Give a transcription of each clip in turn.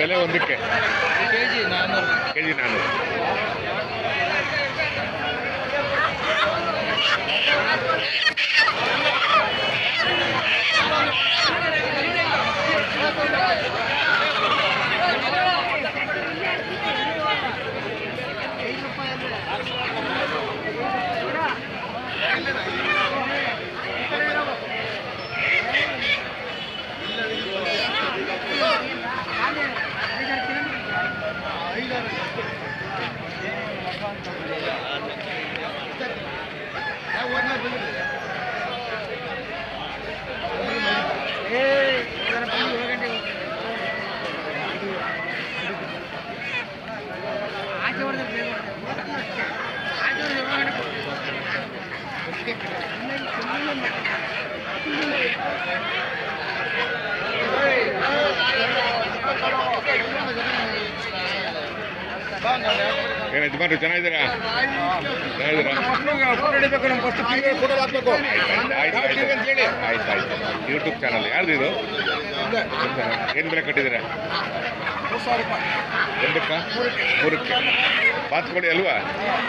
ಬೆಲೆ ಒಂದಕ್ಕೆ KG 400. KG 400. ಏನು ಯಜಮಾನ್ರು ಚೆನ್ನಾಗಿದ್ದೀರಾ? ಆಯ್ತು ಯೂಟ್ಯೂಬ್ ಚಾನಲ್ ಯಾರ್ದು ಇದು? ಏನು ಬೆಲೆ ಕಟ್ಟಿದ್ದೀರಾ? 3000 ರೂಪಾಯಿ. ಒಂದಕ್ಕೆ 3ಕ್ಕೆ ಬಾತ್ಕೊಡಿ ಅಲ್ವಾ?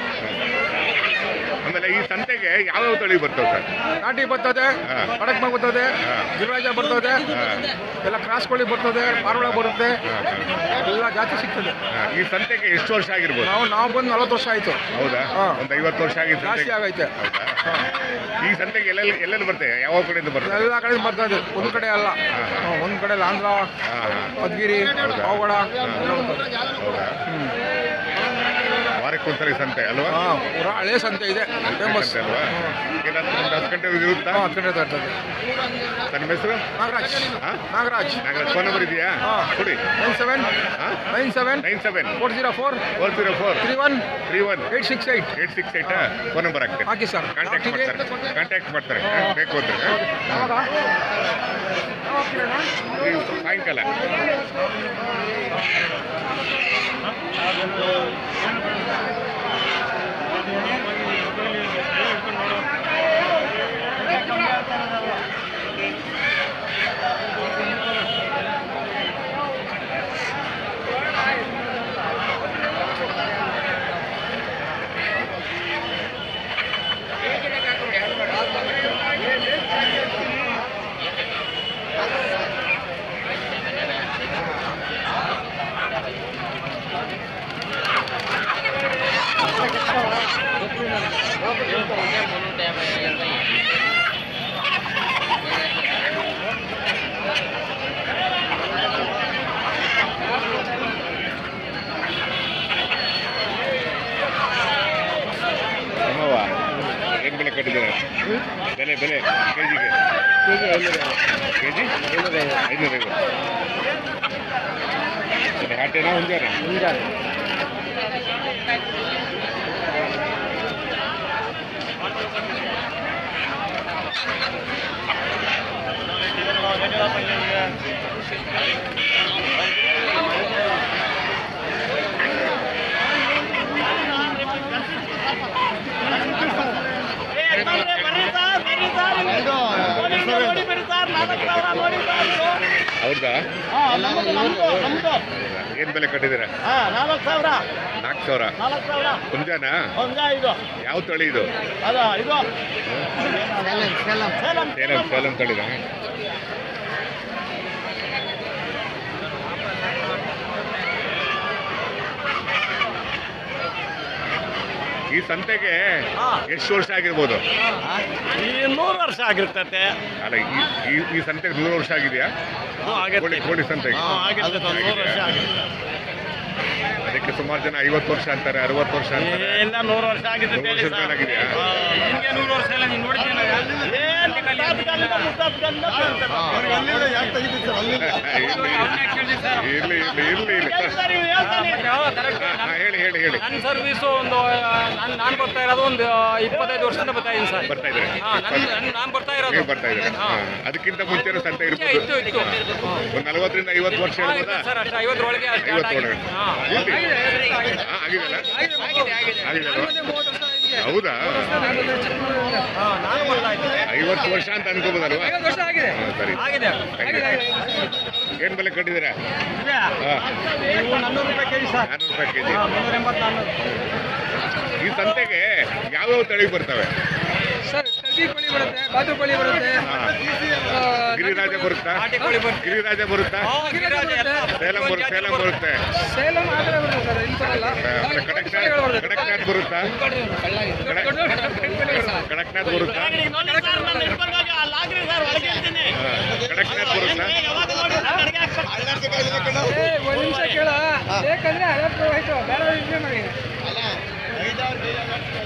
ಆಮೇಲೆ ಈ ಸಂತೆಗೆ ಯಾವ್ಯಾವ ತಳಿ ಬರ್ತವೆ ಸರ್? ನಾಟಿ ಬರ್ತದೆ, ಕಡಕ್ಮಾಗ್ ಬರ್ತದೆ, ಗಿರಿರಾಜ ಬರ್ತದೆ, ಎಲ್ಲ ಕ್ರಾಸ್ ಕೋಳಿ ಬರ್ತದೆ, ಪಾರೋಳ ಬರುತ್ತೆ, ಎಲ್ಲ ಜಾತಿ ಸಿಗ್ತದೆ. ಈ ಸಂತೆಗೆ ಎಷ್ಟು ವರ್ಷ ಆಗಿರ್ಬೋದು? ನಾವು ಬಂದು 40 ವರ್ಷ ಆಯ್ತು. ಹೌದಾ? ಒಂದು 50 ವರ್ಷ ಆಗಿತ್ತು. ಜಾಸ್ತಿ ಆಗೈತೆ. ಈ ಸಂತೆಗೆ ಎಲ್ಲೆಲ್ಲಿ ಬರ್ತದೆ? ಯಾವ ಕಡೆಯಿಂದ ಬರ್ತದೆ? ಎಲ್ಲ ಕಡೆ ಬರ್ತದೆ, ಒಂದು ಕಡೆ ಅಲ್ಲ. ಒಂದು ಕಡೆ ಆಂಧ್ರ, ಮಧುಗಿರಿ, ಪಾವಗಡ ಎಲ್ಲ ಬರ್ತದೆ. ವಾರಕ್ಕೊಂದ್ಸರಿ ಸಂತೆ ಅಲ್ವಾ? ಪೂರಾ ಹಳೆ ಸಂತೆ ಇದೆ, ಫೇಮಸ್ ಅಲ್ವಾ? 10 ಗಂಟೆ ಇರುತ್ತಾ? 10 ಗಂಟೆ ತರ್ತದೆ. ನನ್ನ ಹೆಸರು ನಾಗರಾಜ್. ಫೋನ್ ನಂಬರ್ ಇದೆಯಾ? ಕೊಡಿ. 97 404 31 868 ಫೋನ್ ನಂಬರ್ ಹಾಕ್ತೀನಿ. ಹಾಕಿ ಸರ್. ಕಾಂಟ್ಯಾಕ್ಟ್ ಮಾಡ್ತಾರೆ ಬೇಕು ಅಂದ್ರೆ. ಸಾಯಂಕಾಲ ಏನು ಬೆಲೆ ಕಟ್ಟಿದ್ದೀರಾ? ಬೆಲೆ ಕೆಜಿಗೆ? ಕೆಜಿ 550. ಹಾಟೇನಾ ಹುಂಜಾನೆ? ಹೌದಾ? ಏನು ಬೆಲೆ ಕಟ್ಟಿದ್ದೀರಾ? 4000. ಹುಂಜಾನಾ? ಯಾವ ತಳಿ ಇದು? ಸೇಲಂ ತಳಿದ? ಈ ಸಂತೆಗೆ ಎಷ್ಟು ವರ್ಷ ಆಗಿರ್ಬೋದು? 100 ವರ್ಷ ಆಗಿರ್ತದೆ. ಅಲ್ಲ, ಈ ಸಂತೆಗೆ 100 ವರ್ಷ ಆಗಿದೆಯಾ? ಕೋಳಿ ಸಂತೆಗೆ ಅದಕ್ಕೆ ಸುಮಾರು ಜನ 50 ವರ್ಷ ಅಂತಾರೆ, 60 ವರ್ಷ ಅಂತಾರೆ. ಎಲ್ಲ 100 ವರ್ಷ ಆಗಿದೆ. 100 ವರ್ಷದ ಮೇಲೆ ಆಗಿದೆಯಾ? 100 ವರ್ಷ ಎಲ್ಲ ನೀನು ನೋಡ್ತೀನಿ. ಇರ್ಲಿ ಹೇಳಿ. ನನ್ನ ಸರ್ವಿಸು ನಾನು ಬರ್ತಾ ಇರೋದು ಒಂದು 25 ವರ್ಷದಿಂದ ಬರ್ತಾ ಇದ್ದೀನಿ ಸರ್. ಬರ್ತಾ ಇದ್ದಾರೆ? ನಾನು ಬರ್ತಾ ಇರೋದು. ಅದಕ್ಕಿಂತ ಮುಂಚೆ ಸಂತೆ ಇರ್ಬೋದು. ಇತ್ತು. ಒಂದು 40 ರಿಂದ 50 ವರ್ಷ ಹೇಳ್ಬೋದಾ ಸರ್? ಅಷ್ಟು 50 ಒಳಗೆ ಹೌದಾ? 50 ವರ್ಷ ಅಂತ ಅನ್ಕೋಬೋದಲ್ವಾ? ಸರಿ. ಆಗಿದೆ. ಏನು ಬೆಲೆ ಕಟ್ಟಿದ್ದೀರಾ? ಇವು 400 ರೂಪಾಯಿ ಕೆಜಿ ಸರ್. 400 ರೂಪಾಯಿ ಕೆಜಿ. 380 ಈ ಸಂತೆಗೆ ಯಾವ್ಯಾವ ತಳಿ ಬರ್ತವೆ? ಸರ್ ಟರ್ಕಿ ಕೋಳಿ ಬರುತ್ತೆ, ಬಾತುಕೋಳಿ ಬರುತ್ತೆ, ಗಿರಿರಾಜ ಬರುತ್ತಾ? ನಾಟಿ ಕೋಳಿ ಬರುತ್ತೆ. ಗಿರಿರಾಜ ಬರುತ್ತಾ? ಸೇಲಂ ಬರುತ್ತೆ. ಸೇಲಂ ಆ ಥರ ಬರುತ್ತೆ ಸರ್, ಇಲ್ಲಿ ಬರಲ್ಲ. ಕಡಕ್ನಾಥ್ ಬರುತ್ತಾ? ಕಡಕ್ನಾಥ್ ಬರುತ್ತಾ? ಕಡಕ್ನಾಥ್ ಬರುತ್ತಾ? ಒಂದು ನಿಮಿಷ ಕೇಳ, ಬೇಕಂದ್ರೆ 50 ಆಯ್ತು, ಬೇಡ ಮಾಡಿ.